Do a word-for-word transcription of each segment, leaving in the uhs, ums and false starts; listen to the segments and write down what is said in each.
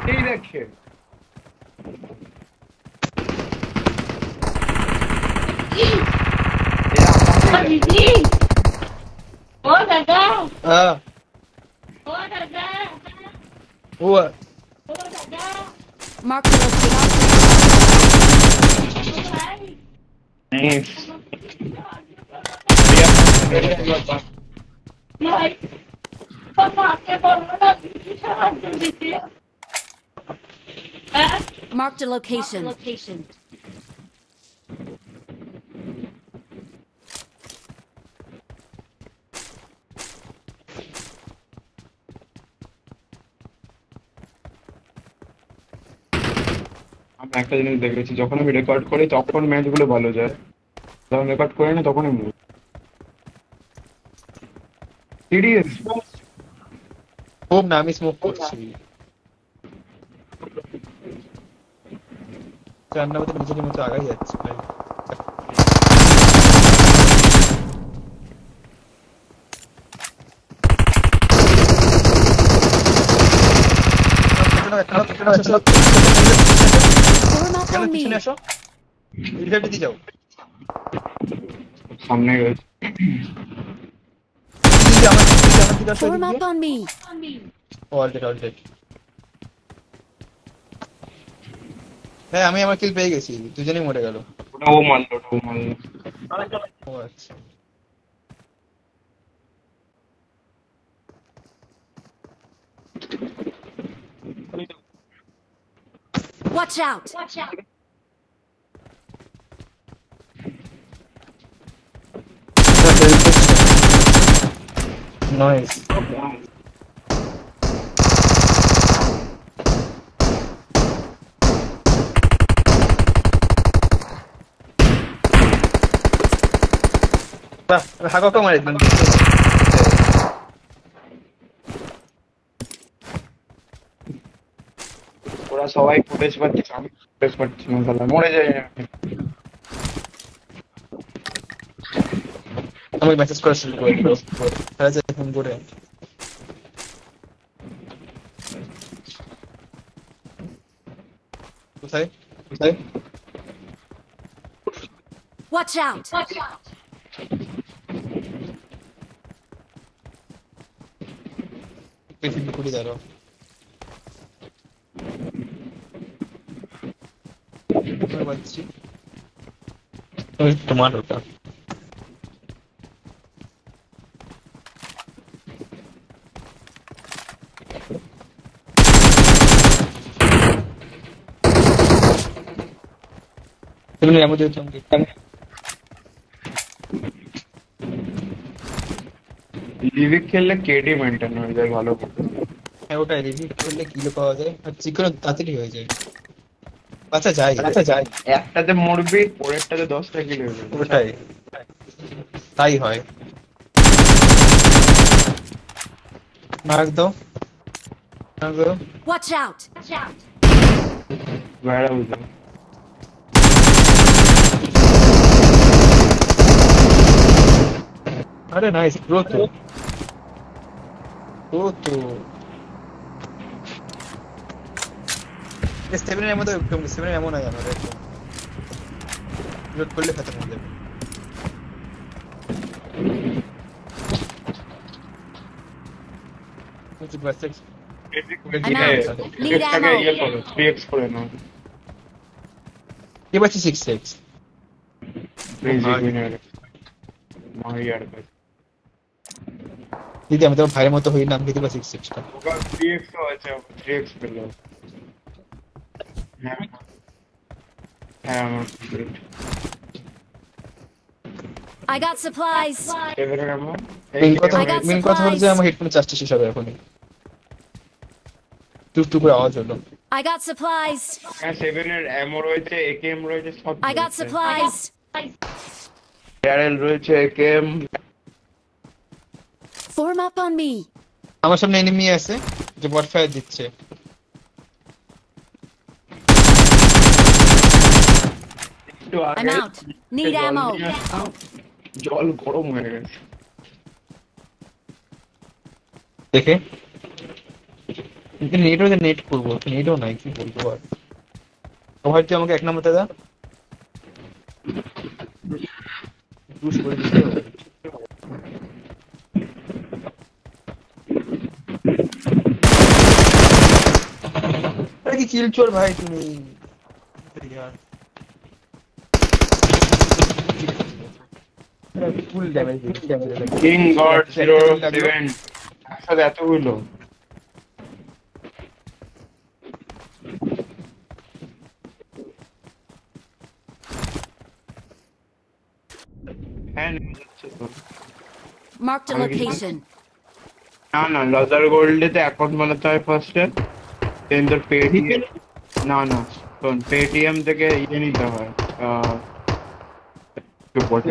এই দেখে ও দাদা হ্যাঁ ও দাদা ও ও দাদা Mark the location. Nice. Mark the location. location. আমি একটা জিনিস দেখেছি যখন আমি রেকর্ড করি তখন ম্যাচগুলো ভালো যায় যখন রেকর্ড করি না তখনই মুভ সিরিয়াস খুব না আমি স্মোক করছি রান্না মতো নিজের মতো আগাই যাচ্ছে ভাই পিছনে আসো রিভাইভ দিয়ে যাও সামনে গেছে Form up on me. Already already হ্যাঁ আমি আমার কিল পেয়ে গেছি দুজনেই মরে গেল ওটা ও মারলো ওটা ও মারলো ও আচ্ছা Watch out. Watch out. Nice. Bah, hago como el ওরা সবাই ফুটেজ পাচ্ছে আমি ফুটেজ পাচ্ছি না শালা মরে যাই আমি মেসেজ করে শুরু করে দেব তাহলে যে ফোন করে কোথায় কোথায় Watch out. Watch out. পেছন করে দাঁড়াও তোমার বাচ্চি ওই তোমার ওটা তুমি আমাদের সঙ্গে লিভিক খেললে কেডি মেইনটেইন হয়ে যায় ভালো হ্যাঁ ওটাই রিভিউ করলে কিলো পাওয়া যায় আর চিকন তাড়াতাড়ি হয়ে যায় আচ্ছা যাই আচ্ছা যাই একটাতে মরবি পরেরটাতে দশটা কিলো হয়ে যাবে ওটাই তাই হয় মার্ক দাও মার্ক দাও Watch out. Watch out. বেড়া বুঝো আরে নাইস ব্রো তো ও তো সেভেন এর মধ্যে সেভেন এমন হয় আমার একদম লোড করলে খতম হয়ে যাবে কিছু বাসেক্স এটাকে ইয়ে করো থ্রি এক্স করে নাও কি বাচ্চি সিক্স এক্স প্লিজ উইনার মারিয়ার কাছে দিদি আমি তো ভাইয়ের মতো হই নাম দিদি বা সিক্স এক্সটা ওটা থ্রি এক্স আছে থ্রি এক্স পেলো হ্যাঁ হ্যাঁ আমার I got supplies. এবারে আমার মেন কথা মেন কথা হলো যে আমার হেডফোনে চার্জটা শেষ হবে এখনই টুক টুক করে আওয়াজ হলো I got supplies. হ্যাঁ সেভেন এর এমও রয়েছে একেএম রয়েছে সব I got supplies. ব্যারেল রয়েছে AKM Form up on me. আমার সামনে এনিমি আছে যে বট ফায়ার দিচ্ছে I'm out. Need ammo. জল গরম হয়ে গেছে দেখে নেট হলে নেট করবো, নেটও নাই, কি বলবো আর। ও ভাই তুই আমাকে এক নম্বর দাদা পুশ করে দিতে হবে। আরে কি কিল চোর ভাই তুমি यार, ফুল ড্যামেজ দিয়েছে। কিং গড জিরো লাগলো। সেভেন একসাথে এতগুলো। হ্যাঁ নেমে যাচ্ছে তো। Marked a location. না না লাজার গোল্ডে তো অ্যাকাউন্ট বানাতে হয় ফার্স্টে, দেন তোর পেটিএম, না না শোন পেটিএম থেকে ইয়ে নিতে হয় আহ, একটু বটে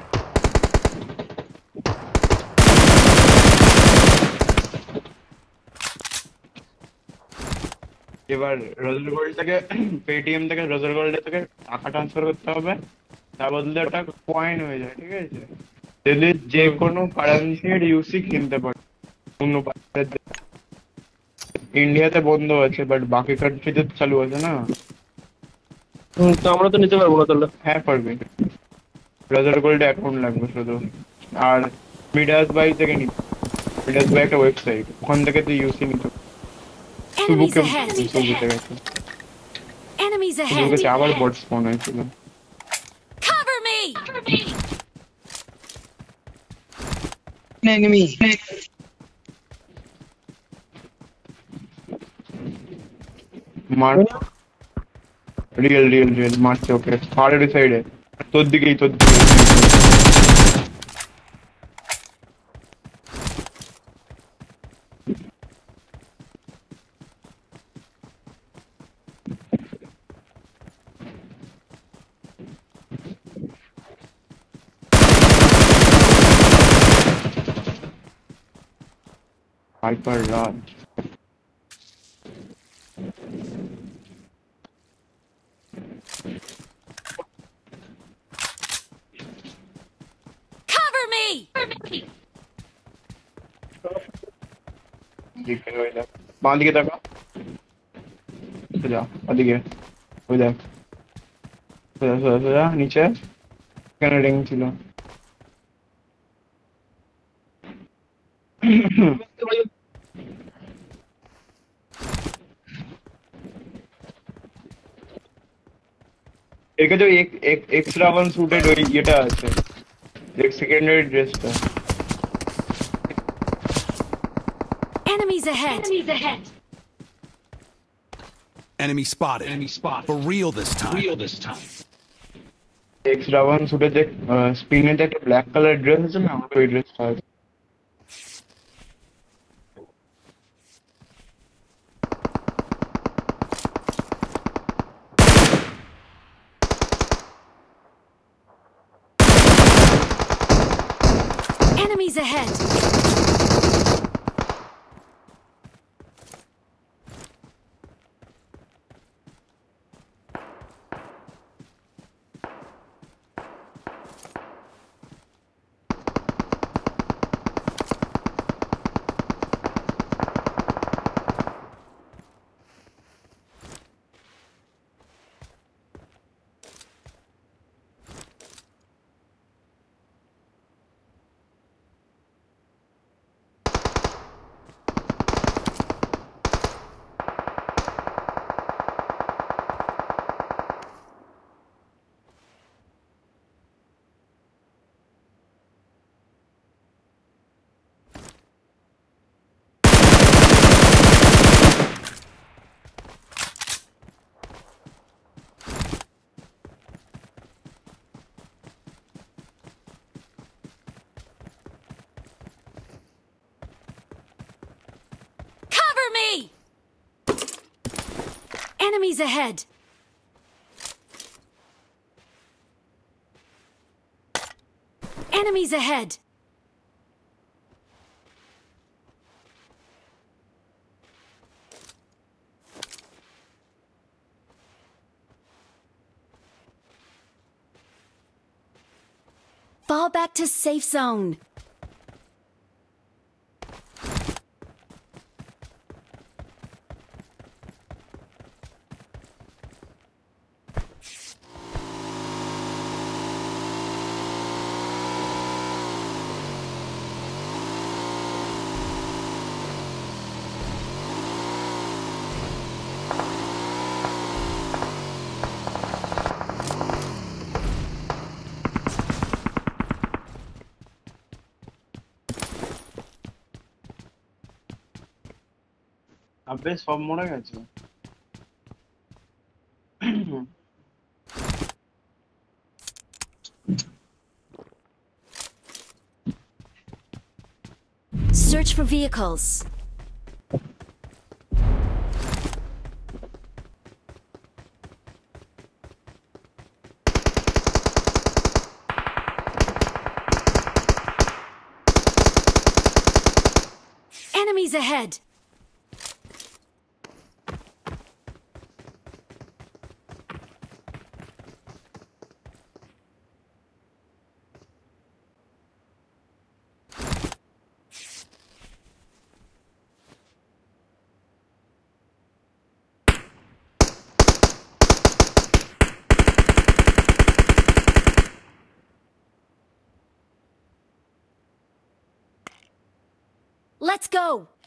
এবার রোজার গোল্ড থেকে পেটিএম থেকে রোজার গোল্ডে থেকে টাকা ট্রান্সফার করতে হবে, তার বদলে ওটা কয়েন হয়ে যায়, ঠিক আছে? যদি যে কোনো কারেন্সির ইউসি কিনতে পারে অন্য পারে। ইন্ডিয়াতে বন্ধ আছে বাট বাকি কান্ট্রিতে চালু আছে না। হুম, তো আমরা তো নিতে পারবো না তাহলে। হ্যাঁ পারবে, রোজার গোল্ডে অ্যাকাউন্ট লাগবে শুধু। আর মিডাস বাই থেকে নিতে, মিডাস বাই একটা ওয়েবসাইট, ওখান থেকে তুই ইউসি নিতে। Enemies সুবুকে ahead. সুবুকে গেছে, Enemies সুবুকে ahead. গেছে আবার বট স্পন হয়েছিল। Cover me. এনিমি মার, রিয়েল রিয়েল রিয়েল মারছে ওকে ফারের সাইডে, তোর দিকেই তোর দিকে। Hyper Raj Cover me. দিকে ওই দেখ, বাঁ দিকে তাকা, সোজা ওদিকে, ওই দেখ সোজা সোজা সোজা নিচে, এখানে রিং ছিল। এর কাছে এক এক এক্সট্রা ওয়ান স্যুটেড ওই ইয়েটা আছে, এক সেকেন্ডারি ড্রেসটা। Enemies ahead. Enemies ahead. Enemy spotted. Enemy spotted. For real this time. Real this time. Extra one স্যুটের যে স্পিনে যে একটা ব্ল্যাক কালার ড্রেস আছে না, আমার ওই ড্রেসটা আছে। Enemies ahead. Cover me. Enemies ahead. Enemies ahead. Fall back to safe zone. আবে সব মরে গেছে। Search for vehicles. Enemies ahead! Let's go!